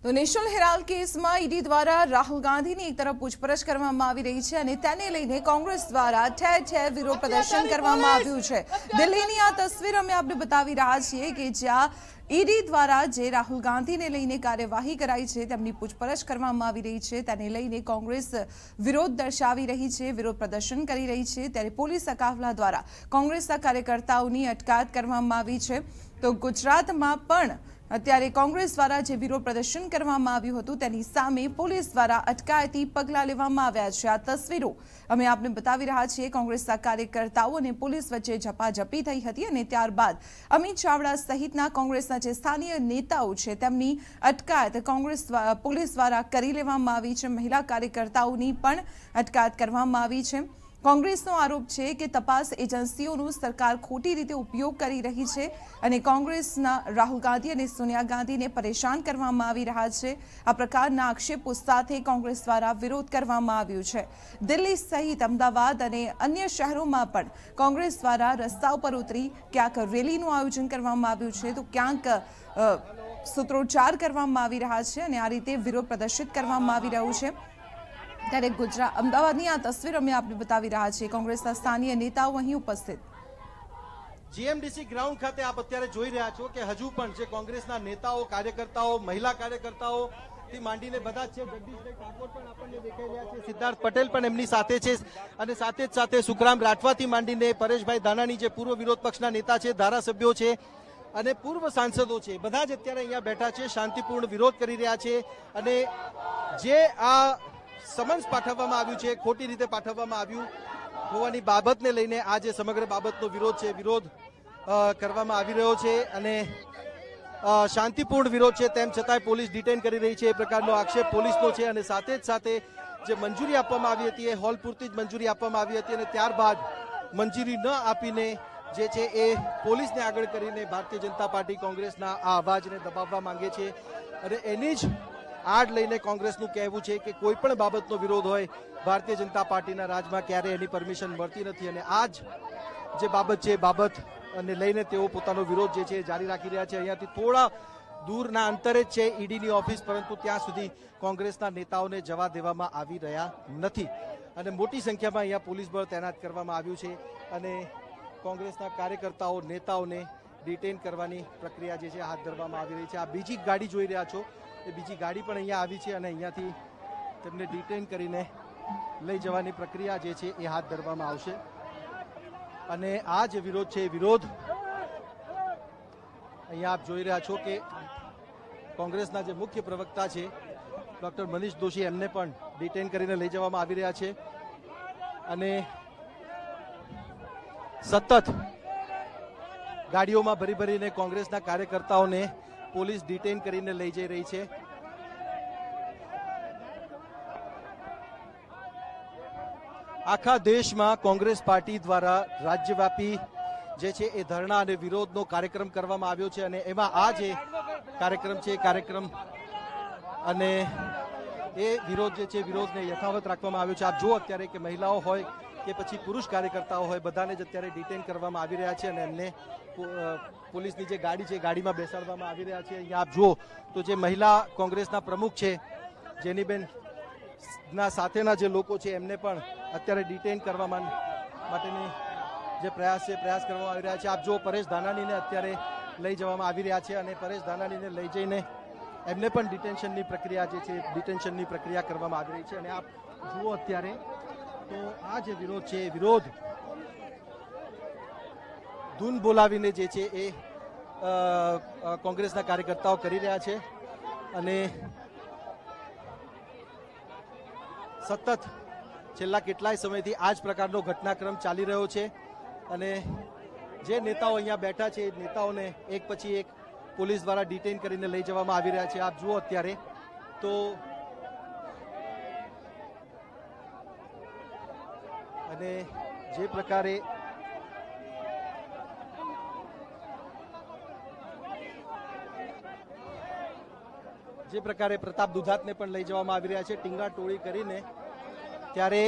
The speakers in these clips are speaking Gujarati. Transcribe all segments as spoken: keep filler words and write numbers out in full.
તો નેશનલ હેરાલ્ડ કેસમાં ઈડી દ્વારા રાહુલ ગાંધીની એક તરફ પૂછપરછ કરવામાં આવી રહી છે અને તેને લઈને કોંગ્રેસ દ્વારા ઠેર ઠેર વિરોધ પ્રદર્શન કરવામાં આવ્યું છે। દિલ્હીની આ તસવીર અમે આપને બતાવી રહ્યા છીએ કે જ્યાં ઈડી દ્વારા જે રાહુલ ગાંધીને લઈને કાર્યવાહી કરાઈ છે, તેમની પૂછપરછ કરવામાં આવી રહી છે, તેને લઈને કોંગ્રેસ વિરોધ દર્શાવી રહી છે, વિરોધ પ્રદર્શન કરી રહી છે। ત્યારે પોલીસ કાફલા દ્વારા કોંગ્રેસના કાર્યકર્તાઓની અટકાયત કરવામાં આવી છે। તો ગુજરાતમાં પણ અત્યારે કોંગ્રેસ દ્વારા જે વિરોધ પ્રદર્શન કરવામાં આવ્યું હતું તેની સામે પોલીસ દ્વારા અટકાયતી પગલાં લેવામાં આવ્યા છે। આ તસવીરો અમે આપને બતાવી રહ્યા છીએ। કોંગ્રેસના કાર્યકર્તાઓ અને પોલીસ વચ્ચે ઝપાઝપી થઈ હતી અને ત્યારબાદ અમિત ચાવડા સહિતના કોંગ્રેસના જે સ્થાનીય નેતાઓ છે તેમની અટકાયત કોંગ્રેસ પોલીસ દ્વારા કરી લેવામાં આવી છે। મહિલા કાર્યકર્તાઓની પણ અટકાયત કરવામાં આવી છે। કોંગ્રેસનો આરોપ છે કે તપાસ એજન્સીઓનો સરકાર ખોટી રીતે ઉપયોગ કરી રહી છે અને કોંગ્રેસના રાહુલ ગાંધી અને સોનિયા ગાંધીને પરેશાન કરવામાં આવી રહ્યા છે। આ પ્રકારના આક્ષેપો સાથે કોંગ્રેસ દ્વારા વિરોધ કરવામાં આવ્યો છે। દિલ્હી સહિત અમદાવાદ અને અન્ય શહેરોમાં પણ કોંગ્રેસ દ્વારા રસ્તા ઉપર ઉતરી ક્યાંક રેલીનું આયોજન કરવામાં આવ્યું છે, તો ક્યાંક સૂત્રોચ્ચાર કરવામાં આવી રહ્યા છે અને આ રીતે વિરોધ પ્રદર્શિત કરવામાં આવી રહ્યું છે। ત્યારે ગુજરાત અમદાવાદની આ તસવીર અમે આપને બતાવી રહ્યા છીએ। કોંગ્રેસના સ્થાનીય નેતાઓ અહીં ઉપસ્થિત જીએમડીસી ગ્રાઉન્ડ ખાતે આપ અત્યારે જોઈ રહ્યા છો કે હજુ પણ જે કોંગ્રેસના નેતાઓ, કાર્યકર્તાઓ, મહિલા કાર્યકર્તાઓ થી માંડીને બધા જ છે। જગદીશભાઈ ઠાકોર પણ આપણને દેખાઈ રહ્યા છે, સિદ્ધાર્થ પટેલ પણ એમની સાથે છે અને સાથે જ સાથે સુખરામ રાઠવાથી માંડીને પરેશભાઈ ધાનાણી જે પૂર્વ વિરોધ પક્ષના નેતા છે, ધારાસભ્યો છે અને પૂર્વ સાંસદો છે, બધા જ અત્યારે અહીંયા બેઠા છે, શાંતિપૂર્ણ વિરોધ કરી રહ્યા છે। અને જે આ સમન્સ પાઠવવામાં આવ્યું છે, ખોટી રીતે પાઠવવામાં આવ્યું હોવાની બાબતને લઈને આ જે સમગ્ર બાબતનો વિરોધ છે, વિરોધ કરવામાં આવી રહ્યો છે અને શાંતિપૂર્ણ વિરોધ છે, તેમ છતાંય પોલીસ ડિટેન કરી રહી છે, એ પ્રકારનો આક્ષેપ પોલીસનો છે। અને સાથે જ સાથે જે મંજૂરી આપવામાં આવી હતી એ હોલ પૂરતી જ મંજૂરી આપવામાં આવી હતી અને ત્યારબાદ મંજૂરી ન આપીને જે છે એ પોલીસને આગળ કરીને ભારતીય જનતા પાર્ટી કોંગ્રેસના આ અવાજને દબાવવા માંગે છે અને એની જ આડ લઈને કોંગ્રેસનું કહેવું છે કે કોઈ પણ બાબતનો વિરોધ હોય ભારતીય જનતા પાર્ટીના રાજમાં ક્યારે એની પરમિશન મળતી નથી અને આ જ જે બાબત છે બાબત અને લઈને તેઓ પોતાનો વિરોધ જે છે જારી રાખી રહ્યા છે। અહીંયાથી થોડા દૂરના અંતરે જ છે ઈડીની ઓફિસ, પરંતુ ત્યાં સુધી કોંગ્રેસના નેતાઓને જવા દેવામાં આવી રહ્યા નથી અને મોટી સંખ્યામાં અહીંયા પોલીસ બળ તૈનાત કરવામાં આવ્યું છે અને કોંગ્રેસના કાર્યકર્તાઓ, નેતાઓને ડિટેન કરવાની પ્રક્રિયા જે છે હાથ ધરવામાં આવી રહી છે। આ બીજી ગાડી જોઈ રહ્યા છો, એ બીજી ગાડી પણ અહીંયા આવી છે અને અહીંયાથી તેમને ડિટેન કરીને લઈ જવાની પ્રક્રિયા જે છે એ હાથ ધરવામાં આવશે। અને આ જે વિરોધ છે એ વિરોધ અહીંયા આપ જોઈ રહ્યા છો કે કોંગ્રેસના જે મુખ્ય પ્રવક્તા છે ડોક્ટર મનીષ દોશી, એમને પણ ડિટેન કરીને લઈ જવામાં આવી રહ્યા છે અને સતત ગાડીઓમાં ભરી ભરીને કોંગ્રેસના કાર્યકર્તાઓને પોલીસ ડિટેન કરીને લઈ જઈ રહી છે। આખા દેશમાં કોંગ્રેસ પાર્ટી દ્વારા રાજ્યવ્યાપી જે છે એ ધરણા અને વિરોધનો કાર્યક્રમ કરવામાં આવ્યો છે અને એમાં આ જે કાર્યક્રમ છે એ કાર્યક્રમ અને એ વિરોધ જે છે વિરોધને યથાવત રાખવામાં આવ્યો છે। આપ જુઓ અત્યારે કે મહિલાઓ હોય કે પછી પુરુષ કાર્યકર્તાઓ હોય, બધાને જ અત્યારે ડિટેન કરવામાં આવી રહ્યા છે અને એમને પોલીસની જે ગાડી છે ગાડીમાં બેસાડવામાં આવી રહ્યા છે। અહીંયા આપ જુઓ તો જે મહિલા કોંગ્રેસના પ્રમુખ છે જેનીબેન ના સાથેના જે લોકો છે એમને પણ અત્યારે ડિટેન કરવા માટેની જે પ્રયાસ છે પ્રયાસ કરવામાં આવી રહ્યા છે। આપ જુઓ પરેશ ધાનાણીને અત્યારે લઈ જવામાં આવી રહ્યા છે અને પરેશ ધાનાણીને લઈ જઈને એમને પણ ડિટેન્શનની પ્રક્રિયા જે છે ડિટેન્શનની પ્રક્રિયા કરવામાં આવી રહી છે અને આપ જુઓ અત્યારે તો આ જે વિરોધ છે વિરોધ ધૂન બોલાવીને જે છે એ કોંગ્રેસના કાર્યકર્તાઓ કરી રહ્યા છે અને સતત છેલ્લા કેટલાય સમયથી આ જ પ્રકારનો ઘટનાક્રમ ચાલી રહ્યો છે અને જે નેતાઓ અહીંયા બેઠા છે એ નેતાઓને એક પછી એક પોલીસ દ્વારા ડિટેન કરીને લઈ જવામાં આવી રહ્યા છે। આપ જુઓ અત્યારે તો અને જે પ્રકારે જે પ્રકારે પ્રતાપ દુધાતને પણ લઈ જવામાં આવી રહ્યા છે ટીંગા ટોળી કરીને, ત્યારે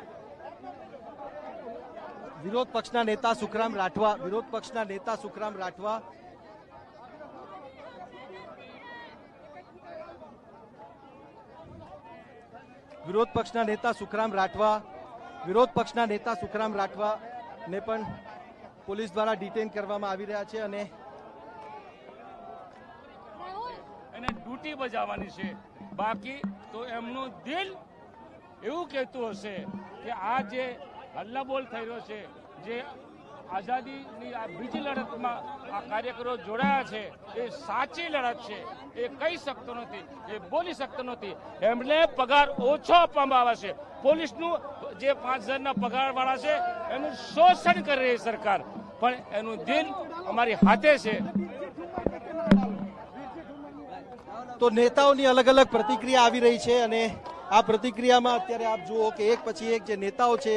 વિરોધ પક્ષના નેતા સુખરામ રાઠવા વિરોધ પક્ષના નેતા સુખરામ રાઠવા વિરોધ પક્ષના નેતા સુખરામ રાઠવા વિરોધ પક્ષના નેતા સુખરામ રાઠવા ને પણ પોલીસ દ્વારા ડિટેન કરવામાં આવી રહ્યા છે અને એને ડ્યુટી બજાવવાની છે, બાકી તો એમનું દિલ એવું કહેતું હશે કે આ જે હલ્લાબોલ થઈ રહ્યો છે, જે આઝાદીની આ બીજી લડતમાં આ કાર્યકરો જોડાયા છે, એ સાચી લડત છે. એ કહી શકતો નથી, એ બોલી શકતો નથી. એમને પગાર ઓછો આપવામાં આવે છે. પોલીસનું જે પાંચ હજારના પગારવાળા છે એનું શોષણ કરી રહી સરકાર, પણ એનું દિલ અમારી હાથે છે. તો નેતાઓની અલગ અલગ પ્રતિક્રિયા આવી રહી છે અને આ પ્રતિક્રિયામાં અત્યારે આપ જુઓ કે એક પછી એક જે નેતાઓ છે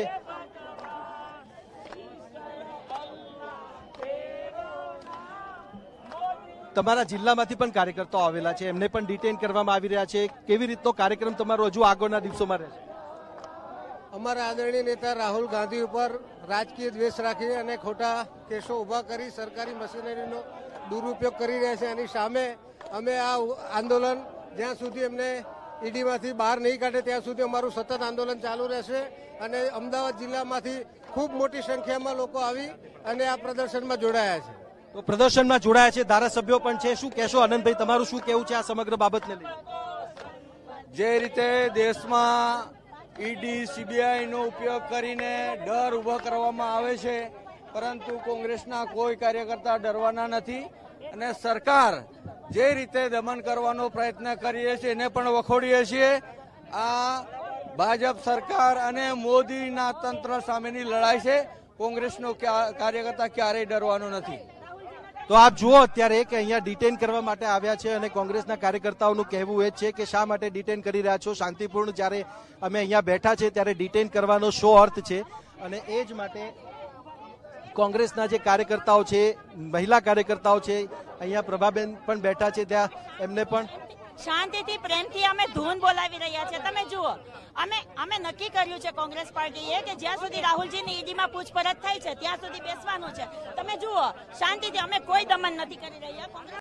તમારા જિલ્લામાંથી પણ કાર્યકર્તાઓ આવેલા છે, એમને પણ ડિટેન કરવામાં આવી રહ્યા છે. કેવી રીતનો કાર્યક્રમ તમારો હજુ આગળના દિવસોમાં રહેશે? અમારા આદરણીય નેતા રાહુલ ગાંધી ઉપર રાજકીય દ્વેષ રાખી અને ખોટા કેસો ઉભા કરી સરકારી મશીનરીનો દુરુપયોગ કરી રહ્યા છે. એની સામે અમે આ આંદોલન જ્યાં સુધી એમને ઈડીમાંથી બહાર નહીં કાઢે ત્યાં સુધી અમારું સતત આંદોલન ચાલુ રહેશે. અને અમદાવાદ જિલ્લામાંથી ખૂબ મોટી સંખ્યામાં લોકો આવી અને આ પ્રદર્શનમાં જોડાયા છે. તો પ્રદર્શનમાં જોડાયા છે, ધારાસભ્યો પણ છે. શું કહેશો આનંદભાઈ, તમારું શું કહેવું છે આ સમગ્ર બાબતને લઈને? જે રીતે દેશમાં ઈડી સીબીઆઈનો ઉપયોગ કરીને ડર ઉભો કરવામાં આવે છે, પરંતુ કોંગ્રેસના કોઈ કાર્યકર્તા ડરવાના નથી. અને સરકાર જે રીતે દમન કરવાનો પ્રયત્ન કરીએ છીએ એને પણ વખોડીએ છીએ. આ ભાજપ સરકાર અને મોદીના તંત્ર સામેની લડાઈ છે. કોંગ્રેસનો કાર્યકર્તા ક્યારેય ડરવાનો નથી. તો આપ જુઓ અત્યારે કે અહીંયા ડિટેન કરવા માટે આવ્યા છે અને કોંગ્રેસના કાર્યકર્તાઓનું કહેવું એ છે કે શા માટે ડિટેન કરી રહ્યા છો? શાંતિપૂર્ણ જ્યારે અમે અહીંયા બેઠા છે ત્યારે ડિટેન કરવાનો શો અર્થ છે. અને એ જ માટે કોંગ્રેસના જે કાર્યકર્તાઓ છે, મહિલા કાર્યકર્તાઓ છે, અહીંયા પ્રભાબેન પણ બેઠા છે, ત્યાં એમને પણ શાંતિથી પ્રેમથી અમે ધૂન બોલાવી રહ્યા છે. તમે જુઓ, અમે અમે નક્કી કર્યું છે કોંગ્રેસ પાર્ટીએ કે જ્યાં સુધી રાહુલજીની ઈડીમાં પૂછપરછ થાય છે ત્યાં સુધી બેસવાનું છે. તમે જુઓ, શાંતિથી, અમે કોઈ દમન નથી કરી રહ્યા.